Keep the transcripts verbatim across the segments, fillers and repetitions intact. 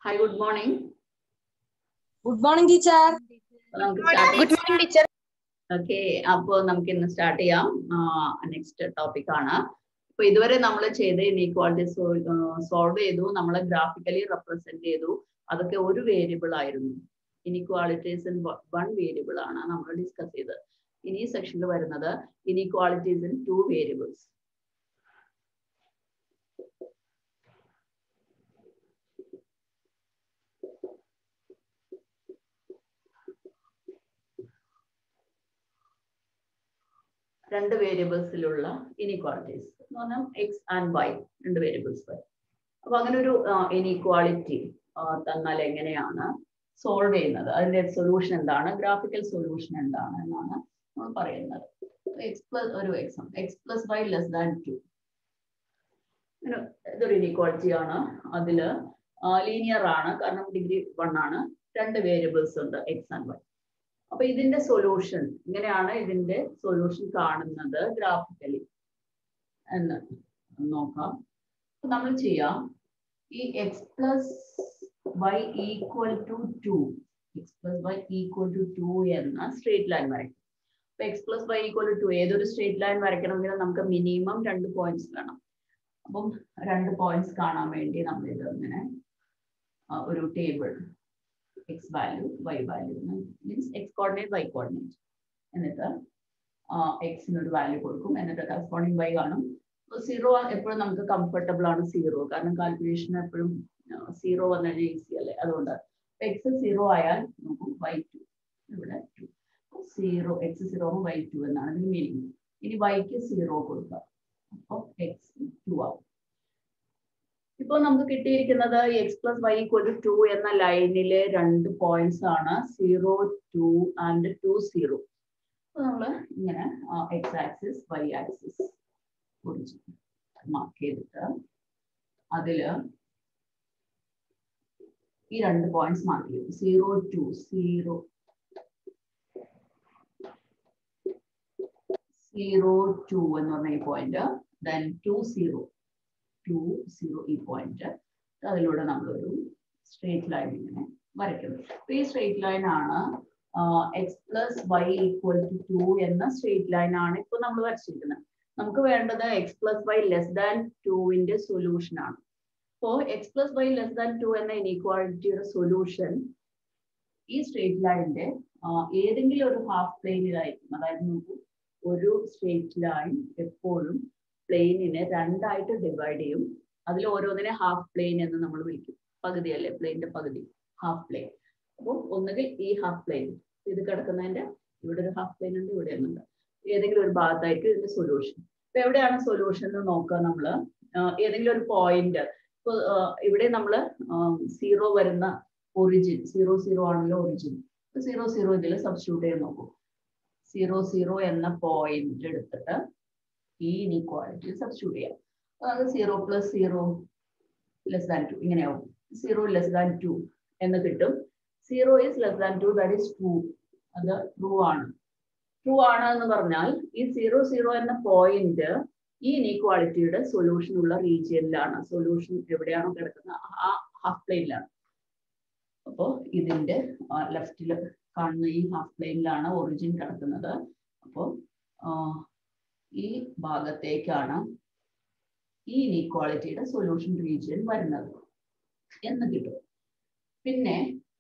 Hi, good morning. Good morning, teacher. Good morning, teacher. Okay, അപ്പോൾ നമുക്ക് ഇന്ന് start ചെയ്യാം. നെക്സ്റ്റ് ടോപ്പിക് ആണ്. അപ്പോൾ ഇതുവരെ നമ്മൾ ചെയ്ത ഇനീക്വാളിറ്റി സോൾവ് ചെയ്തു, നമ്മൾ ഗ്രാഫിക്കലി റെപ്രസെന്റ് ചെയ്തു. അതൊക്കെ ഒരു വേരിയബിൾ ആയിരുന്നു. ഇനീക്വാളിറ്റീസ് ഇൻ വൺ വേരിയബിൾ ആണ് നമ്മൾ ഡിസ്കസ് ചെയ്തത്. ഇനി ഈ സെക്ഷനിൽ വരുന്നത് ഇനീക്വാളിറ്റീസ് ഇൻ ടു വേരിയബിൾസ്. രണ്ട് വേരിയബിൾസിലുള്ള ഇനീക്വാളിറ്റീസ് എന്ന് പറഞ്ഞാൽ എക്സ് ആൻഡ് വൈ രണ്ട് വേരിയബിൾസ് വരും. അപ്പൊ അങ്ങനെ ഒരു ഇനീക്വാളിറ്റി തന്നാൽ എങ്ങനെയാണ് സോൾവ് ചെയ്യുന്നത്, അതിന്റെ സൊല്യൂഷൻ എന്താണ്, ഗ്രാഫിക്കൽ സൊല്യൂഷൻ എന്താണ് എന്നാണ് നമ്മൾ പറയുന്നത്. എക്സ് പ്ലസ് ഒരു exam x plus y less than two ഇതൊരു ഇനീക്വാളിറ്റി ആണ്. അതില് ലീനിയർ ആണ്, കാരണം ഡിഗ്രി വൺ ആണ്, രണ്ട് വേരിയബിൾസ് ഉണ്ട് എക്സ് ആൻഡ് വൈ. അപ്പൊ ഇതിന്റെ സൊല്യൂഷൻ ഇങ്ങനെയാണ് ഇതിന്റെ സൊല്യൂഷൻ കാണുന്നത് ഗ്രാഫിക്കലി എന്ന് നോക്കാം. അപ്പൊ നമ്മൾ ചെയ്യാം, ഈ x plus y equal to two x plus y equal to two എന്ന സ്ട്രേറ്റ് ലൈൻ വരയ്ക്കും. അപ്പൊ x plus y equal to two ഏതൊരു സ്ട്രേറ്റ് ലൈൻ വരയ്ക്കണമെങ്കിൽ നമുക്ക് മിനിമം രണ്ട് പോയിന്റ്സ് വേണം. അപ്പം രണ്ട് പോയിന്റ്സ് കാണാൻ വേണ്ടി നമ്മൾ ഇത് ഇങ്ങനെ ഒരു table x value, y value means x coordinate, y coordinate. എന്നിട്ട് x ഒരു വാല്യൂ കൊടുക്കും, എന്നിട്ട് കറസ്പോണ്ടിങ് y കാണും. സീറോ എപ്പോഴും നമുക്ക് കംഫർട്ടബിൾ ആണ് സീറോ, കാരണം കാൽക്കുലേഷൻ എപ്പോഴും സീറോ വന്നു കഴിഞ്ഞാൽ ഈസി അല്ലേ, അതുകൊണ്ട് എക്സ് സീറോ ആയാൽ നോക്കും വൈ ടു, ഇവിടെ two zero x zero y two എന്നാണ് ഇതിന് മീനിങ്. ഇനി വൈക്ക് സീറോ കൊടുക്കുക, അപ്പോൾ എക്സ് ടു ആവും. ഇപ്പൊ നമുക്ക് കിട്ടിയിരിക്കുന്നത് x plus y equal to two എന്ന ലൈനിലെ രണ്ട് പോയിന്റ്സ് ആണ് zero two and two zero. അപ്പൊ നമ്മൾ ഇങ്ങനെ x axis y axis mark ചെയ്തിട്ട് അതില് ഈ രണ്ട് പോയിന്റ്സ് മാർക്ക് ചെയ്യും. Zero two zero zero two എന്ന് പറഞ്ഞ ഈ point, then two zero two zero ഈ പോയിന്റ്, അതിലൂടെ നമ്മളൊരു സ്ട്രേറ്റ് ലൈൻ ഇങ്ങനെ വരയ്ക്കുന്നു. അപ്പൊ ഈ സ്ട്രേറ്റ് ലൈൻ ആണ് x plus y equal to two എന്ന സ്ട്രേറ്റ് ലൈൻ ആണ് ഇപ്പൊ നമ്മൾ വരച്ചിരിക്കുന്നത്. നമുക്ക് വേണ്ടത് x plus y less than ടുവിന്റെ സൊല്യൂഷൻ ആണ്. അപ്പോ x plus y less than two എന്ന ഇനീക്വാളിറ്റിയുടെ സൊല്യൂഷൻ ഈ സ്ട്രേറ്റ് ലൈനിന്റെ ഏതെങ്കിലും ഒരു ഹാഫ് പ്ലെയിനിലായിരിക്കും. അതായത് നമുക്ക് ഒരു സ്ട്രേറ്റ് ലൈൻ എപ്പോഴും പ്ലെയിനിനെ രണ്ടായിട്ട് ഡിവൈഡ് ചെയ്യും. അതിൽ ഓരോന്നിനെ ഹാഫ് പ്ലെയിൻ എന്ന് നമ്മൾ വിളിക്കും. പകുതി അല്ലേ, പ്ലെയിനിന്റെ പകുതി ഹാഫ് പ്ലെയിൻ. അപ്പോൾ ഒന്നുകിൽ ഈ ഹാഫ് പ്ലെയിൻ ഇത് കിടക്കുന്നതിന്റെ ഇവിടെ ഒരു ഹാഫ് പ്ലെയിൻ ഉണ്ട്, ഇവിടെ ഒന്നുണ്ട്, ഏതെങ്കിലും ഒരു ഭാഗത്തായിരിക്കും ഇതിന്റെ സൊല്യൂഷൻ. ഇപ്പൊ എവിടെയാണ് സൊല്യൂഷൻ എന്ന് നോക്കുക നമ്മള്. ഏതെങ്കിലും ഒരു പോയിന്റ്, ഇപ്പൊ ഇവിടെ നമ്മള് സീറോ വരുന്ന ഒറിജിൻ സീറോ സീറോ ആണല്ലോ ഒറിജിൻ. സീറോ സീറോ ഇതിൽ സബ്സ്റ്റിറ്റ്യൂട്ട് ചെയ്ത് നോക്കൂ. സീറോ സീറോ എന്ന പോയിന്റ് എടുത്തിട്ട് ഈ ഇനീക്വാളിറ്റി സബ്സ്റ്റിറ്റ്യൂട്ട് ചെയ്യാം. അതായത് zero plus zero less than two ഇങ്ങനെയാവും. സീറോ ലെസ് ദാൻ ടു എന്ന് കിട്ടും. Zero is less than two, that is true. അത് ട്രൂ ആണ്. ട്രൂ ആണ് എന്ന് പറഞ്ഞാൽ ഈ സീറോ സീറോ എന്ന പോയിന്റ് ഈ ഇനീക്വാളിറ്റിയുടെ സൊല്യൂഷൻ ഉള്ള റീജിയനിലാണ്. സൊല്യൂഷൻ എവിടെയാണോ കിടക്കുന്നത് ആ ഹാഫ് പ്ലെയിനിലാണ്. അപ്പോ ഇതിന്റെ ലെഫ്റ്റിൽ കാണുന്ന ഈ ഹാഫ് പ്ലെയിനിലാണ് ഒറിജിൻ കിടക്കുന്നത്. അപ്പോൾ ഈ ഭാഗത്തേക്കാണ് ഈ ഇനീക്വാളിറ്റിയുടെ സൊല്യൂഷൻ റീജിയൻ വരുന്നത് എന്ന് കിട്ടും. പിന്നെ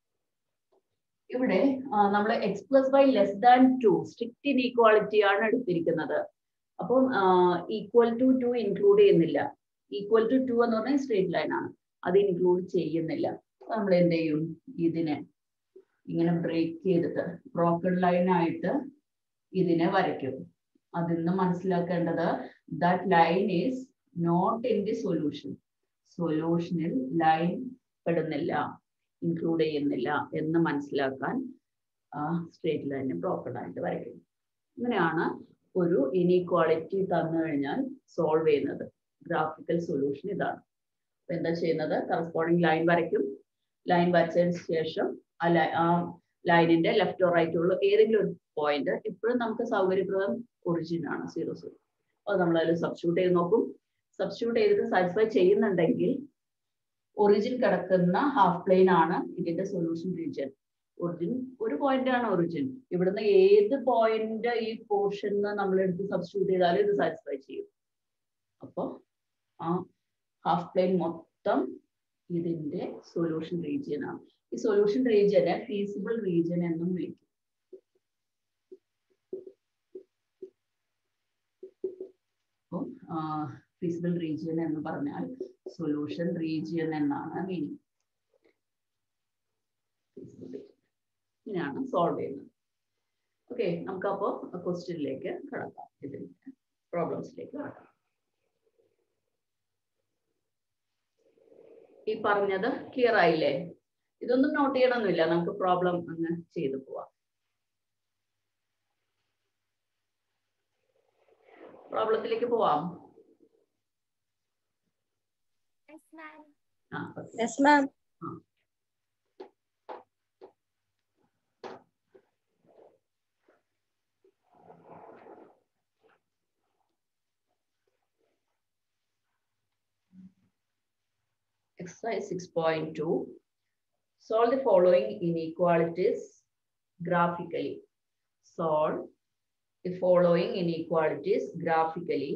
ഇവിടെ നമ്മൾ x plus y less than two strict inequality ആണ് എടുത്തിരിക്കുന്നത്. അപ്പം ഈക്വൽ ടു ടു ഇൻക്ലൂഡ് ചെയ്യുന്നില്ല. ഈക്വൽ ടു ടു എന്ന് പറഞ്ഞാൽ സ്ട്രേറ്റ് ലൈൻ ആണ്, അത് ഇൻക്ലൂഡ് ചെയ്യുന്നില്ല. നമ്മൾ എന്ത് ചെയ്യും, ഇതിനെ ഇങ്ങനെ ബ്രേക്ക് ചെയ്തിട്ട് ബ്രോക്കൺ ലൈൻ ആയിട്ട് ഇതിനെ വരയ്ക്കും. അതിൽ നിന്ന് മനസ്സിലാക്കേണ്ടത് that line is not in the solution. സൊല്യൂഷനിൽ ലൈൻ പെടുന്നില്ല, ഇൻക്ലൂഡ് ചെയ്യുന്നില്ല എന്ന് മനസ്സിലാക്കാൻ സ്ട്രേറ്റ് ലൈനെ ബ്രോക്കൺ ആയിട്ട് വരയ്ക്കും. ഇങ്ങനെയാണ് ഒരു ഇനീക്വാളിറ്റി തന്നു കഴിഞ്ഞാൽ സോൾവ് ചെയ്യുന്നത്. ഗ്രാഫിക്കൽ സൊല്യൂഷൻ ഇതാണ്. അപ്പൊ എന്താ ചെയ്യുന്നത്, കറസ്പോണ്ടിങ് ലൈൻ വരയ്ക്കും. ലൈൻ വരച്ചതിന് ശേഷം ആ ലൈനിന്റെ ലെഫ്റ്റ് ഓർ റൈറ്റ് ഉള്ള ഏതെങ്കിലും ഒരു പോയിന്റ്, എപ്പോഴും നമുക്ക് സൗകര്യപ്രദം ഒറിജിൻ ആണ് സീറോ സീറോ. അത് നമ്മൾ അതിൽ സബ്സ്റ്റിറ്റ്യൂട്ട് ചെയ്ത് നോക്കും. സബ്സ്റ്റിറ്റ്യൂട്ട് ചെയ്തിട്ട് സാറ്റിസ്ഫൈ ചെയ്യുന്നുണ്ടെങ്കിൽ ഒറിജിൻ കിടക്കുന്ന ഹാഫ് പ്ലെയിൻ ആണ് ഇതിന്റെ സൊല്യൂഷൻ റീജിയൻ. ഒറിജിൻ ഒരു പോയിന്റ് ആണ് ഒറിജിൻ. ഇവിടുന്ന് ഏത് പോയിന്റ് ഈ പോർഷൻ നമ്മൾ എടുത്ത് സബ്സ്റ്റിറ്റ്യൂട്ട് ചെയ്താലും ഇത് സാറ്റിസ്ഫൈ ചെയ്യും. അപ്പോൾ ആ ഹാഫ് പ്ലെയിൻ മൊത്തം ഇതിന്റെ സൊല്യൂഷൻ റീജിയൻ ആണ്. ഈ സൊല്യൂഷൻ റീജിയനെ ഫീസിബിൾ റീജിയൻ എന്നും വിളിക്കും. അപ്പോൾ ഫീസിബിൾ റീജിയൻ എന്ന് പറഞ്ഞാൽ സൊല്യൂഷൻ റീജിയൻ എന്നാണ് മീനിങ്. ഇങ്ങനെയാണ് സോൾവ് ചെയ്യുന്നത്. ഓക്കെ, നമുക്കപ്പോ ക്വസ്റ്റ്യനിലേക്ക് കടക്കാം. ഇതിന്റെ പ്രോബ്ലംസിലേക്ക് കടക്കാം. ഈ പറഞ്ഞത് ക്ലിയർ ആയില്ലേ? ഇതൊന്നും നോട്ട് ചെയ്യണമെന്നില്ല, നമുക്ക് പ്രോബ്ലം അങ്ങ് ചെയ്തു പോവാം. പ്രോബ്ലത്തിലേക്ക് പോവാം. Yes, ma'am. Exercise six point two. Solve the following inequalities graphically. Solve the following inequalities graphically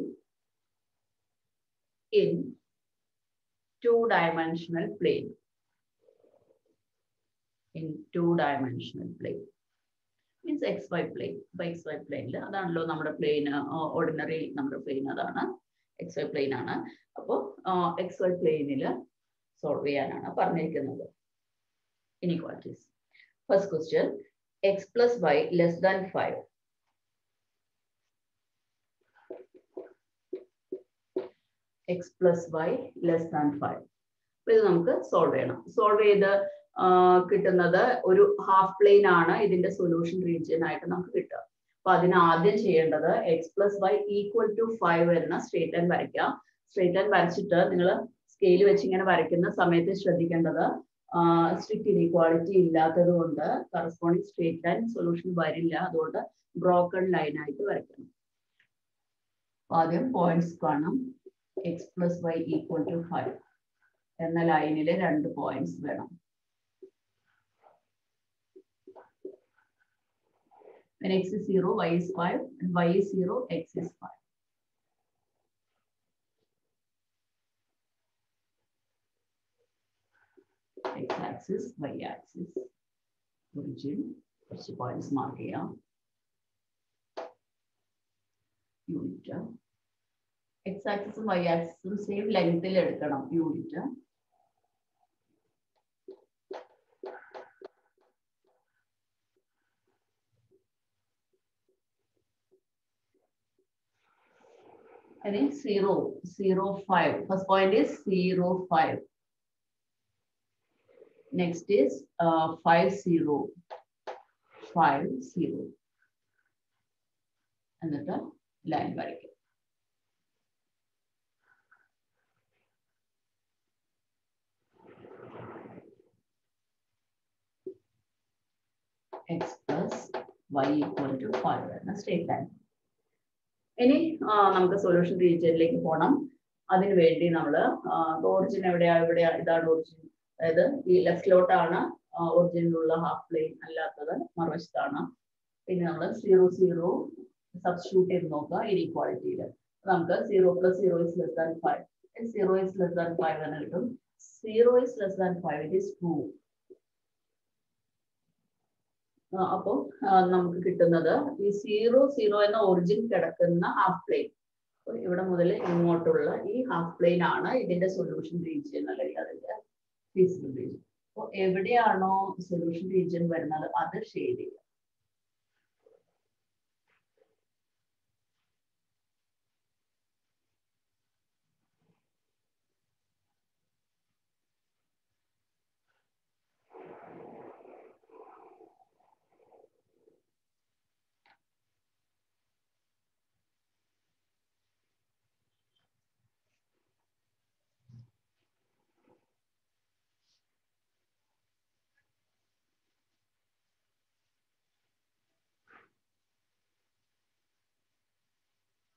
in two-dimensional plane. In two-dimensional plane means xy plane. By xy plane, അതാണല്ലോ നമ്മുടെ പ്ലെയിൻ. ഓർഡിനറി നമ്മുടെ plane അതാണ്, xy plane ആണ്. അപ്പോൾ xy പ്ലെയിനിൽ solve ചെയ്യാനാണ് പറഞ്ഞിരിക്കുന്നത് inequalities. First question, x plus y less than five. X plus y less than five. ഇത് നമുക്ക് സോൾവ് ചെയ്യണം. സോൾവ് ചെയ്ത് കിട്ടുന്നത് ഒരു ഹാഫ് പ്ലെയിൻ ആണ് ഇതിന്റെ സൊല്യൂഷൻ റീജിയൻ ആയിട്ട് നമുക്ക് കിട്ടുക. അപ്പൊ അതിന് ആദ്യം ചെയ്യേണ്ടത് x plus y equal to five എന്ന സ്ട്രേറ്റ് ലൈൻ വരയ്ക്കാം. സ്ട്രേറ്റ് ലൈൻ വരച്ചിട്ട് നിങ്ങൾ സ്കെയിൽ വെച്ച് ഇങ്ങനെ വരയ്ക്കുന്ന സമയത്ത് ശ്രദ്ധിക്കേണ്ടത് സ്ട്രിക്റ്റ് ഇനീക്വാളിറ്റി ഇല്ലാത്തത് കൊണ്ട് കറസ്പോണ്ടിങ് സ്ട്രേറ്റ് ലൈൻ സൊല്യൂഷൻ വരില്ല. അതുകൊണ്ട് ബ്രോക്കൺ ലൈൻ ആയിട്ട് വരയ്ക്കണം. ആദ്യം പോയിന്റ്സ് കാണാം. X plus y equal to five എന്ന ലൈനിലെ രണ്ട് പോയിന്റ്സ് വേണം. When x is zero, y is five, and y is zero, x is five. X-axis, y-axis, origin, first points mark here. Unit. X-axis and y-axis same length il edukkanam. Unit. I think zero, zero, five. First point is zero, five. Next is uh, five, zero, five, zero. And the line variable. X plus y equal to five and a straight line. ഇനി നമുക്ക് solution റീജിയനിലേക്ക് പോകണം. അതിനു വേണ്ടി നമ്മൾ origin എവിടെയാ എവിടെയാ ഇതാണ് origin. അതായത് ഈ ലെഫ്റ്റിലോട്ടാണ് ഒറിജിനിലുള്ള ഹാഫ് പ്ലെയിൻ, അല്ലാത്തത് മറുവശത്താണ്. പിന്നെ നമ്മൾ സീറോ സീറോ സബ്സ്റ്റിറ്റ്യൂട്ട് ചെയ്ത് നോക്കുക ഇനീക്വാളിറ്റിയിൽ. നമുക്ക് zero plus zero is less than five. Zero is less than five എന്ന് കിട്ടും. Zero is less than five, it is true. അപ്പോൾ നമുക്ക് കിട്ടുന്നത് ഈ സീറോ സീറോ എന്ന ഒറിജിൻ കിടക്കുന്ന ഹാഫ് പ്ലെയിൻ, ഇവിടെ മുതൽ ഇങ്ങോട്ടുള്ള ഈ ഹാഫ് പ്ലെയിൻ ആണ് ഇതിന്റെ സൊല്യൂഷൻ റീജിയൻ അല്ലെങ്കിൽ അതിന്റെ ഫീസിബിൾ റീജിയൻ. അപ്പോൾ എവിടെയാണോ സൊല്യൂഷൻ റീജിയൻ വരുന്നത് അത് ഷെയ്ഡ് ചെയ്യുക.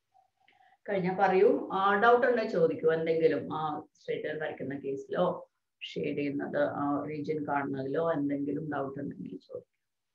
കഴിഞ്ഞാൽ പറയൂ, ഡൗട്ട് ഉണ്ടെങ്കിൽ ചോദിക്കൂ. എന്തെങ്കിലും ആ സ്ട്രേറ്റ് ലൈൻ വരയ്ക്കുന്ന കേസിലോ ഷെയ്ഡ് ചെയ്യുന്നത് ആ റീജിയൻ കാണുന്നതിലോ എന്തെങ്കിലും ഡൗട്ട് ഉണ്ടെങ്കിൽ ചോദിക്കും.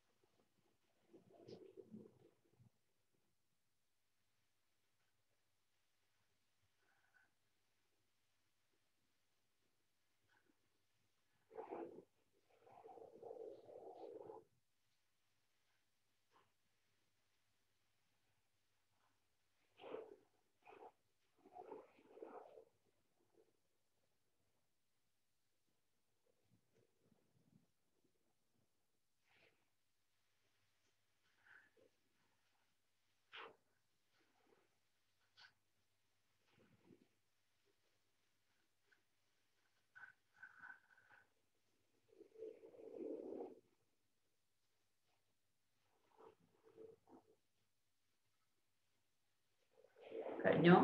കഴിഞ്ഞോ?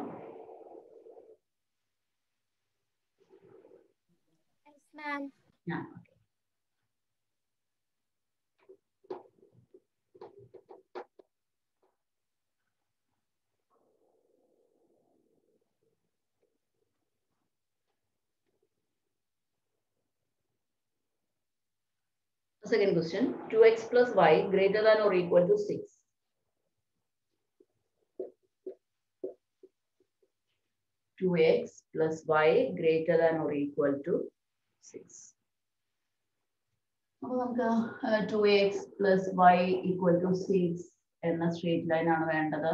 Yeah. Second question, two x plus y greater than or equal to six. two x plus y greater than or equal to six. അപ്പോൾ നമുക്ക് two x plus y equal to six എന്ന straight line ആണ് വേണ്ടത്.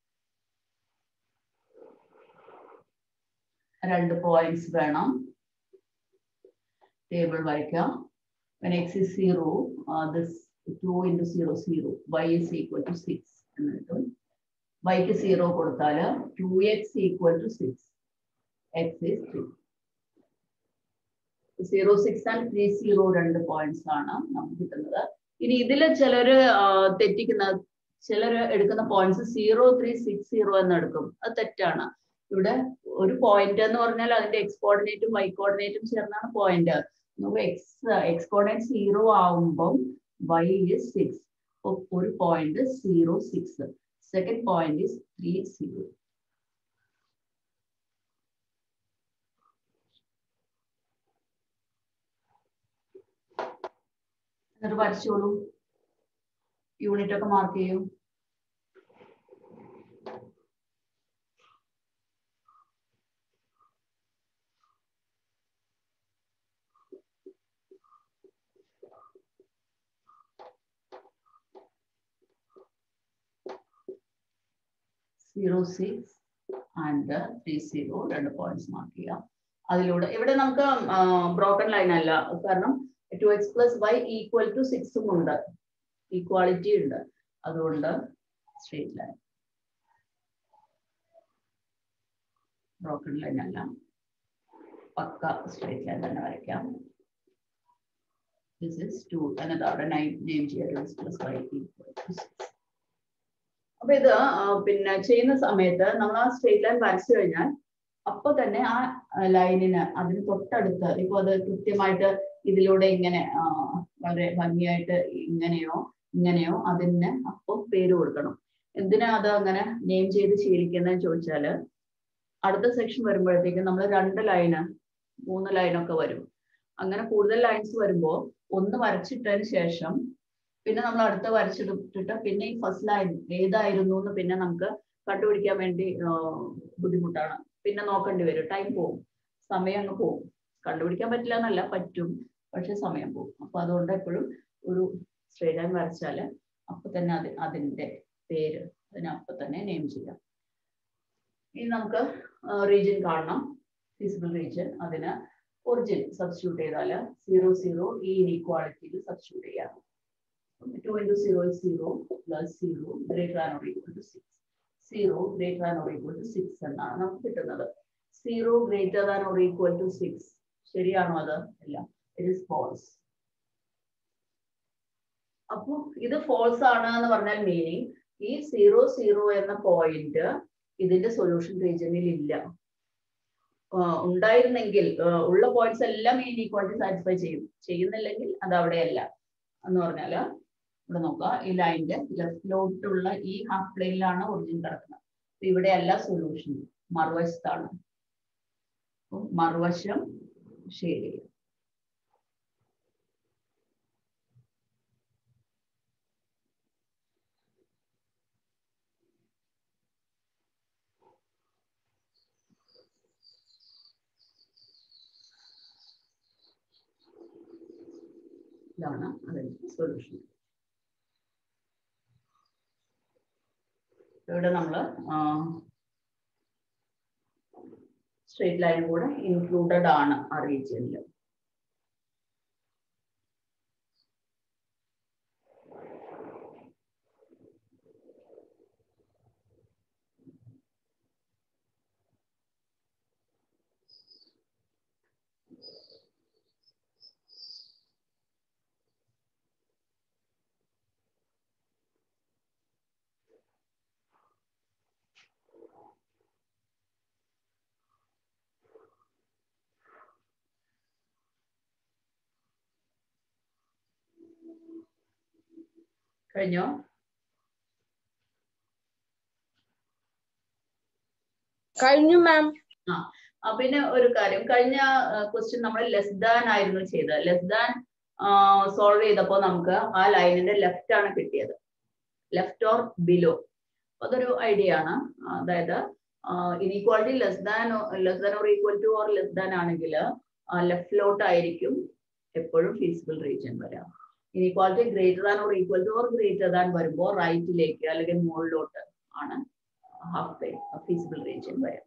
രണ്ട് points വേണം. Table വരയ്ക്കാം. When x is zero, uh, this two into zero, zero. Y is equal to six. And y is zero കൊടുത്താൽ two x equal to six. X is three. zero, six and three, zero രണ്ട് points ആണ് നമുക്ക് കിട്ടുന്നത്. ഇനി ഇതിൽ ചിലര് തെറ്റിക്കുന്ന ചിലർ എടുക്കുന്ന points zero three six zero എന്ന് എടുക്കും. അത് തെറ്റാണ്. ഇവിടെ ഒരു പോയിന്റ് എന്ന് പറഞ്ഞാൽ അതിന്റെ എക്സ് കോർഡിനേറ്റും വൈ കോർഡിനേറ്റും ചേർന്നാണ് പോയിന്റ്. നമുക്ക് എക്സ് എക്സ് കോർഡിനേറ്റ് സീറോ ആവുമ്പം വൈ ഇസ് സിക്സ്. ഒരു point zero six. Second point is three zero. എന്നിട്ട് വരച്ചോളൂ. യൂണിറ്റ് ഒക്കെ മാർക്ക് ചെയ്യൂ. Zero six and three zero രണ്ട് പോയിന്റ്സ് മാർക്ക് ചെയ്യാം. അതിലൂടെ ഇവിടെ നമുക്ക് ബ്രോക്കൺ ലൈൻ അല്ല, കാരണം two x plus y equal to സിക്സും ഉണ്ട്, ഈക്വാളിറ്റി ഉണ്ട്. അതുകൊണ്ട് സ്ട്രേറ്റ് ലൈൻ, ബ്രോക്കൺ ലൈൻ അല്ല, പക്ക സ്ട്രേറ്റ് ലൈൻ തന്നെ വരയ്ക്കാം. This is two എന്നിട്ട് അവിടെ നെയിം ചെയ്യാം two x plus y equal to six. അപ്പൊ ഇത് പിന്നെ ചെയ്യുന്ന സമയത്ത് നമ്മൾ ആ സ്ട്രേറ്റ് ലൈൻ വരച്ചു കഴിഞ്ഞാൽ അപ്പൊ തന്നെ ആ ലൈനിന് അതിന് തൊട്ടടുത്ത് ഇപ്പൊ അത് കൃത്യമായിട്ട് ഇതിലൂടെ ഇങ്ങനെ വളരെ ഭംഗിയായിട്ട് ഇങ്ങനെയോ ഇങ്ങനെയോ അതിന് അപ്പം പേര് കൊടുക്കണം. എന്തിനാ അത് അങ്ങനെ നെയിം ചെയ്ത് ശീലിക്കുന്നതെന്ന് ചോദിച്ചാല് അടുത്ത സെക്ഷൻ വരുമ്പോഴത്തേക്കും നമ്മൾ രണ്ട് ലൈന് മൂന്ന് ലൈനൊക്കെ വരും. അങ്ങനെ കൂടുതൽ ലൈൻസ് വരുമ്പോൾ ഒന്ന് വരച്ചിട്ടതിന് ശേഷം പിന്നെ നമ്മൾ അടുത്ത വരച്ചിട്ടിട്ട് പിന്നെ ഈ ഫസ്റ്റ് ലൈൻ ഏതായിരുന്നു എന്ന് പിന്നെ നമുക്ക് കണ്ടുപിടിക്കാൻ വേണ്ടി ബുദ്ധിമുട്ടാണ്. പിന്നെ നോക്കേണ്ടി വരും, ടൈം പോകും, സമയം അങ്ങ് പോകും. കണ്ടുപിടിക്കാൻ പറ്റില്ല എന്നല്ല, പറ്റും, പക്ഷെ സമയം പോകും. അപ്പൊ അതുകൊണ്ട് എപ്പോഴും ഒരു സ്ട്രേറ്റ് ലൈൻ വരച്ചാല് അപ്പൊ തന്നെ അത് അതിന്റെ പേര് അതിനപ്പൊ തന്നെ നെയിം ചെയ്യാം. ഇനി നമുക്ക് റീജിയൻ കാണണം, ഫീസിബിൾ റീജിയൻ. അതിന് ഒറിജിൻ സബ്സ്റ്റിറ്റ്യൂട്ട് ചെയ്താല് സീറോ സീറോ ഈ ഇനീക്വാളിറ്റിയിൽ സബ്സ്റ്റിറ്റ്യൂട്ട് ചെയ്യാം. two into zero is zero plus zero greater than or equal to six. zero greater than or equal to six എന്നാണ് നമുക്ക് കിട്ടുന്നത്. zero greater than or equal to six ശരിയാണോ? അത് അല്ല, it is false. അപ്പൊ ഇത് false ആണ് എന്ന് പറഞ്ഞാൽ മീനിങ് ഈ സീറോ സീറോ എന്ന പോയിന്റ് ഇതിന്റെ സൊല്യൂഷൻ റീജിയനിൽ ഇല്ല. ഉണ്ടായിരുന്നെങ്കിൽ ഉള്ള പോയിന്റ്സ് എല്ലാം ഈ ഇനീക്വാളിറ്റി സാറ്റിസ്ഫൈ ചെയ്യും. ചെയ്യുന്നില്ലെങ്കിൽ അത് അവിടെയല്ല എന്ന് പറഞ്ഞാല് ഇവിടെ നോക്കുക, ഈ ലൈനിന്റെ ലെഫ്റ്റിലോട്ടുള്ള ഈ ഹാഫ് പ്ലെയിനിലാണ് ഒറിജിൻ കിടക്കുന്നത്. ഇവിടെ അല്ല സൊല്യൂഷൻ, മറുവശത്താണ്. മറുവശം ഷെയ്ഡ് ചെയ്യും. ഇതാണ് അതിന്റെ സൊല്യൂഷൻ. ഇവിടെ നമ്മൾ സ്ട്രേറ്റ് ലൈൻ കൂടെ ഇൻക്ലൂഡഡ് ആണ് ആ റീജിയനിൽ. കഴിഞ്ഞോ? കഴിഞ്ഞു മാം. ആ പിന്നെ ഒരു കാര്യം, കഴിഞ്ഞ ക്വസ്റ്റ്യൻ നമ്മൾ ലെസ് ദാൻ ആയിരുന്നു ചെയ്തത്. ലെസ് ദാൻ സോൾവ് ചെയ്തപ്പോൾ നമുക്ക് ആ ലൈനിന്റെ ലെഫ്റ്റ് ആണ് കിട്ടിയത്, ലെഫ്റ്റ് ഓർ ബിലോ. അതൊരു ഐഡിയ ആണ്. അതായത് inequality less than less than or equal to or less than ആണെങ്കിൽ ലെഫ്റ്റിലോട്ടായിരിക്കും എപ്പോഴും ഫീസിബിൾ റീജിയൻ വരാം. Inequality greater than or equal to or greater than വരുമ്പോൾ റൈറ്റിലേക്ക് അല്ലെങ്കിൽ മുകളിലോട്ട് ആണ് ഹാഫ് പ്ലെയിൻ ഫീസിബിൾ റീജിയൻ വരാം.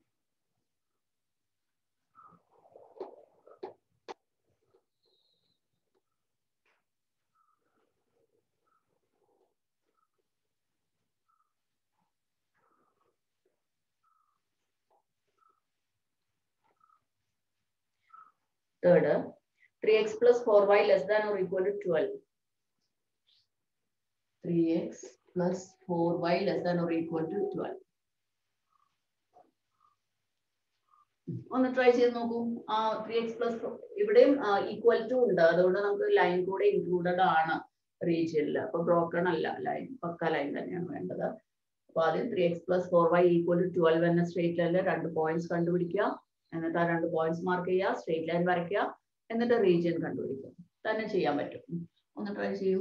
Third, three x plus four y less than or equal to twelve. three x plus four y less than or equal to twelve. ഒന്ന് try ചെയ്ത് നോക്കൂ. ആ ത്രീ എക്സ് പ്ലസ് ഇവിടെയും equal to ഉണ്ട്, അതുകൊണ്ട് നമുക്ക് line കൂടെ ഇൻക്ലൂഡഡ് ആണ് റീജിയനിൽ. അപ്പൊ ബ്രോക്കൺ അല്ല, ലൈൻ പക്ക ലൈൻ തന്നെയാണ് വേണ്ടത്. അപ്പൊ ആദ്യം three x plus four y equal to twelve എന്ന സ്ട്രേറ്റ് ലൈനിൽ രണ്ട് പോയിന്റ്സ് കണ്ടുപിടിക്കുക. എന്നിട്ട് ആ രണ്ട് പോയിന്റ്സ് മാർക്ക് ചെയ്യുക, സ്ട്രേറ്റ് ലൈൻ വരയ്ക്കുക, എന്നിട്ട് റീജിയൻ കണ്ടുപിടിക്കുക. തന്നെ ചെയ്യാൻ പറ്റും. ഒന്ന് ട്രൈ ചെയ്യൂ.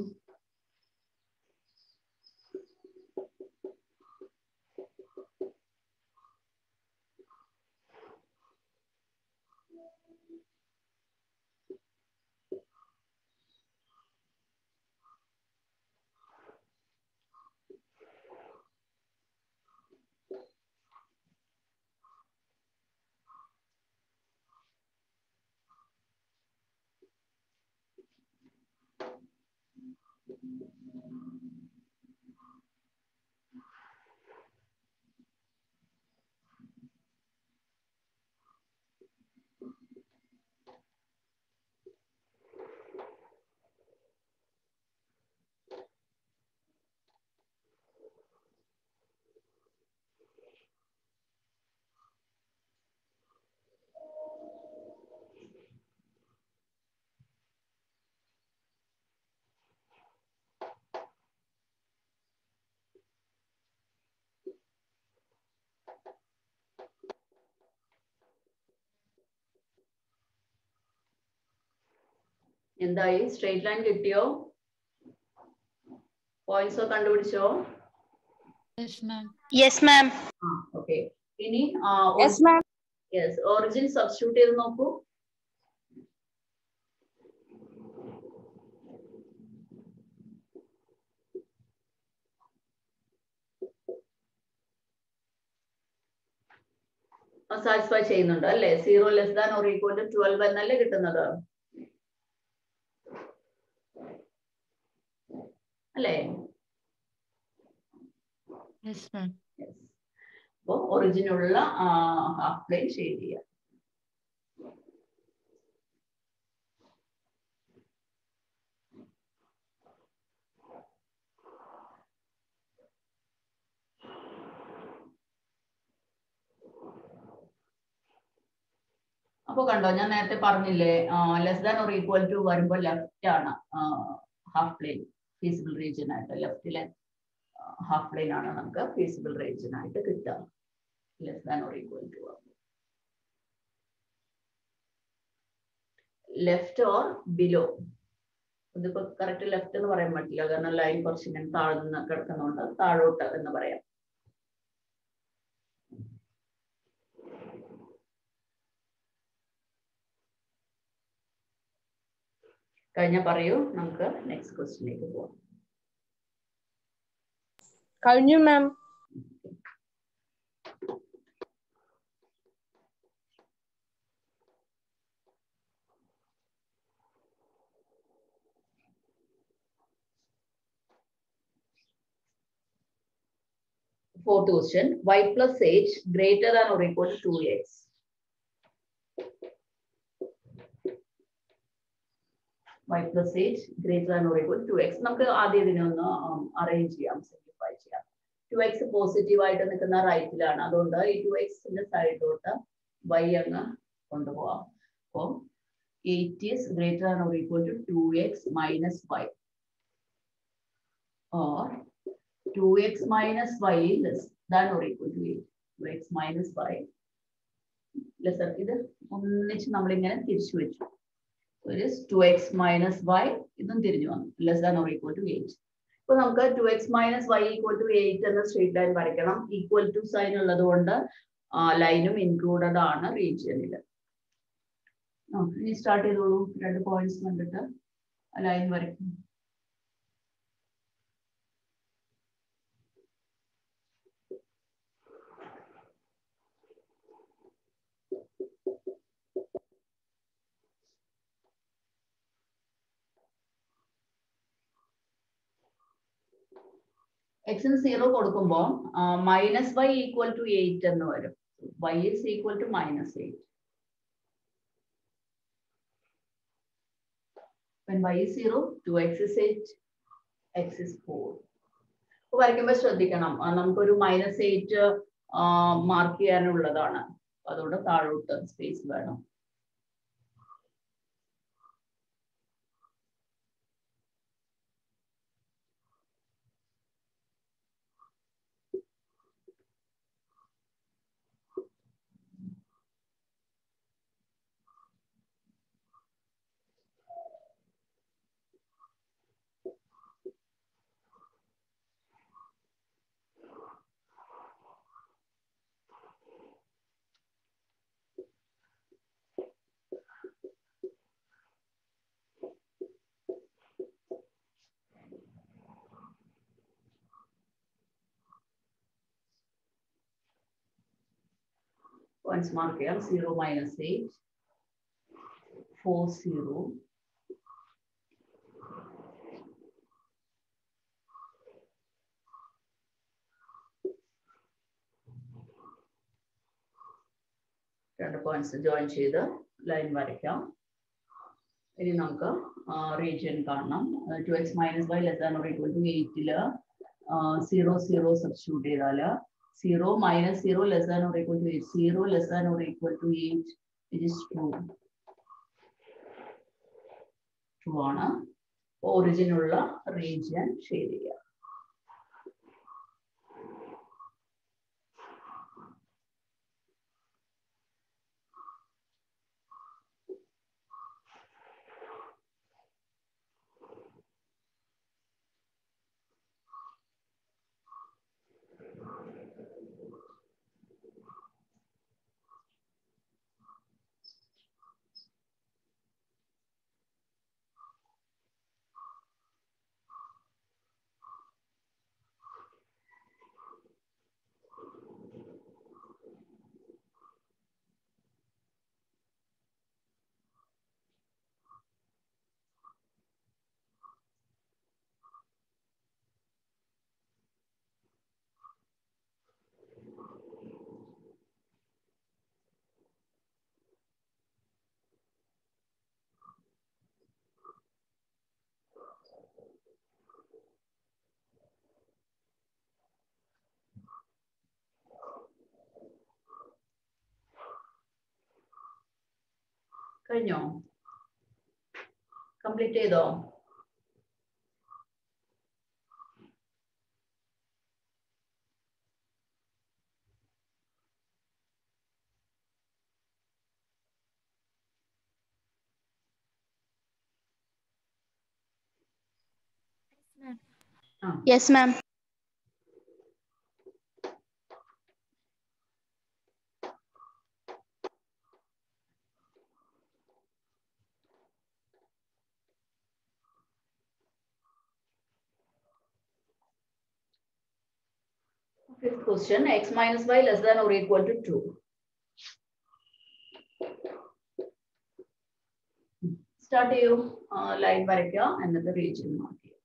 എന്തായി? സ്ട്രേറ്റ് ലൈൻ കിട്ടിയോ? പോയിന്റ്സ് കണ്ടുപിടിച്ചോ? Yes ma'am. ഓക്കെ, ഇനി yes ma'am. Yes origin substitute ചെയ്ത് നോക്കൂ. സാറ്റിസ്ഫൈ ചെയ്യുന്നുണ്ട് അല്ലേ? Zero less than or equal to twelve എന്നല്ലേ കിട്ടുന്നത് അല്ലേ? അപ്പോ ഒറിജിനുള്ള ഹാഫ് പ്ലെയിൻ ഷെയ്ഡ് ചെയ്യാം. അപ്പൊ കണ്ടോ, ഞാൻ നേരത്തെ പറഞ്ഞില്ലേ, less than or equal to വരുമ്പോൾ ലെഫ്റ്റ് ആണ് ഹാഫ് പ്ലെയിൻ ഫീസിബിൾ റീജിയൻ ആയിട്ട്. ലെഫ്റ്റിലെ ഹാഫ് പ്ലെയിൻ ആണ് നമുക്ക് ഫീസിബിൾ റീജിയൻ ആയിട്ട് കിട്ടുക. Less than or equal to left or below. ഇതിപ്പോ കറക്റ്റ് ലെഫ്റ്റ് എന്ന് പറയാൻ പറ്റില്ല, കാരണം ലൈൻ കുറച്ച് ഇങ്ങനെ താഴ്ന്ന് കിടക്കുന്നുണ്ട്. താഴോട്ട് എന്ന് പറയാം. കഴിഞ്ഞ പറയൂ നമുക്ക് നെക്സ്റ്റ് ക്വസ്റ്റ്യനിലേക്ക് പോവാം. കഴിഞ്ഞു മാം. Fourth question, y plus h greater than or equal to two x. Y plus h greater than or equal to two x. നമുക്ക് ആദ്യം ഇതിനെ ഒന്ന് അറേഞ്ച് ചെയ്യാം, സിംപ്ലിഫൈ ചെയ്യാം. ടു എക്സ് പോസിറ്റീവ് ആയിട്ട് നിൽക്കുന്ന റൈറ്റിലാണ്, അതുകൊണ്ട് ഈ ടു എക്സിന്റെ സൈഡിലോട്ട് y അങ്ങ് കൊണ്ടുപോവാം. അപ്പോൾ eight is greater than or equal to two x minus y, or two x minus y less than or equal to eight. Two x minus y less than, ഇത് ഒന്നിച്ച് നമ്മളിങ്ങനെ തിരിച്ചു വെച്ചു. ടു എക്സ് minus y ഇതും തിരിഞ്ഞു വന്നു, less than or equal to eight. ഇപ്പൊ നമുക്ക് two x minus y equal to eight എന്ന സ്ട്രേറ്റ് ലൈൻ വരയ്ക്കണം. ഈക്വൽ ടു സൈൻ ഉള്ളത് കൊണ്ട് ലൈനും ഇൻക്ലൂഡഡ് ആണ് റീജിയനിൽ. ഇനി സ്റ്റാർട്ട് ചെയ്തോളൂ. രണ്ട് പോയിന്റ്സ് കണ്ടിട്ട് ലൈൻ വരയ്ക്കും. എക്സിന് സീറോ കൊടുക്കുമ്പോൾ minus y equal to eight എന്ന് വരും. Y is equal to minus eight. When y is zero, two x is eight, x is four. അപ്പോൾ വരയ്ക്കുമ്പോൾ ശ്രദ്ധിക്കണം, നമുക്കൊരു മൈനസ് എയ്റ്റ് മാർക്ക് ചെയ്യാനുള്ളതാണ്, അതുകൊണ്ട് താഴോട്ട് സ്പേസ് വേണം. Points mark here, zero minus eight, four zero, രണ്ട് പോയിന്റ്സ് ജോയിൻ ചെയ്ത് line വരയ്ക്കാം. ഇനി നമുക്ക് റീജിയൻ കാണണം. Two x minus y less than or equal to എയ്റ്റില് സീറോ സീറോ സബ്സ്റ്റിറ്റ്യൂട്ട് ചെയ്താല് zero minus zero less than or equal to eight. zero less than or equal to eight, it is true. True ആണ്. Origin ഉള്ള region shade ചെയ്യുക. കഴിഞ്ഞോ? Complete ചെയ്തോ? Yes, ma'am. Fifth question, x minus y less than or equal to two. Start ചെയ്യൂ, line വരയ്ക്കുക, എന്നിട്ട് region mark ചെയ്യുക.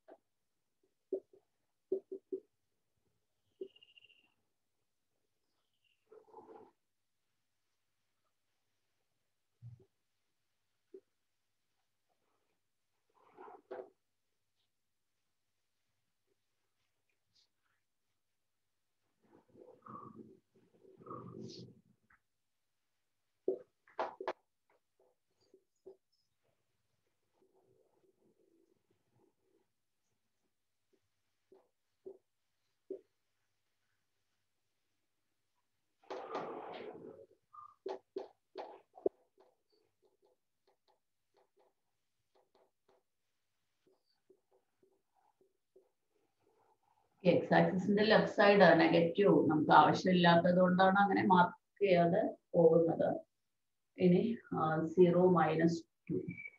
X ആക്സിസിന്റെ ലെഫ്റ്റ് സൈഡ് നെഗറ്റീവ് നമുക്ക് ആവശ്യമില്ലാത്തത് കൊണ്ടാണ് അങ്ങനെ മാർക്ക് ചെയ്യാതെ പോകുന്നത്. ഇനി zero minus two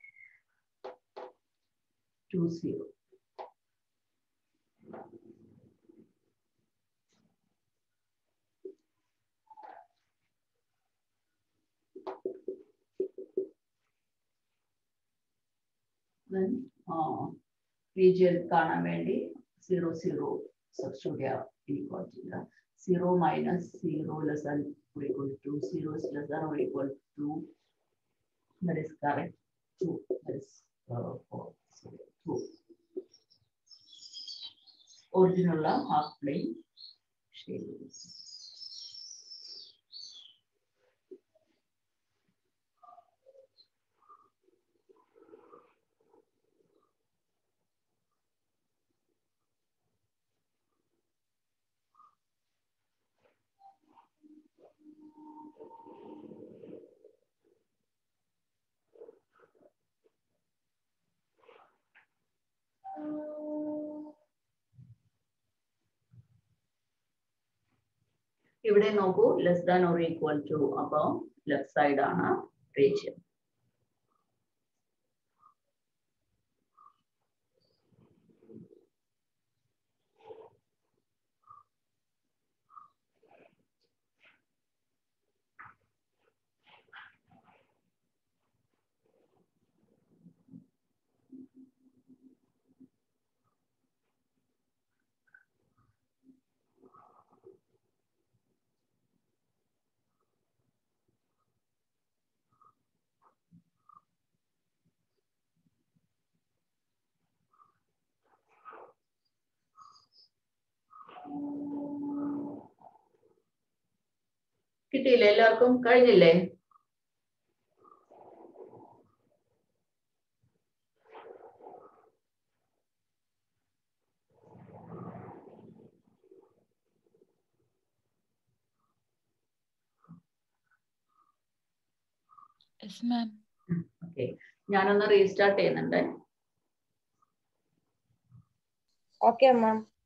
two zero. Region കാണാൻ വേണ്ടി സീറോ സീറോ substitute ചെയ്യാം. ഇക്വാലിറ്റിയില്ല. Zero minus zero less than or equal to zero is less than or equal to, that is correct, two, that is uh, four, so two. Original half plane shape. ഇവിടെ നോക്കൂ, less than or equal to, അപ്പോൾ left side ആണ് region. കിട്ടിയില്ലേ? എല്ലാവർക്കും കഴിഞ്ഞില്ലേ? Okay, ഞാനൊന്ന് restart ചെയ്യുന്നുണ്ട്. Okay, ma'am.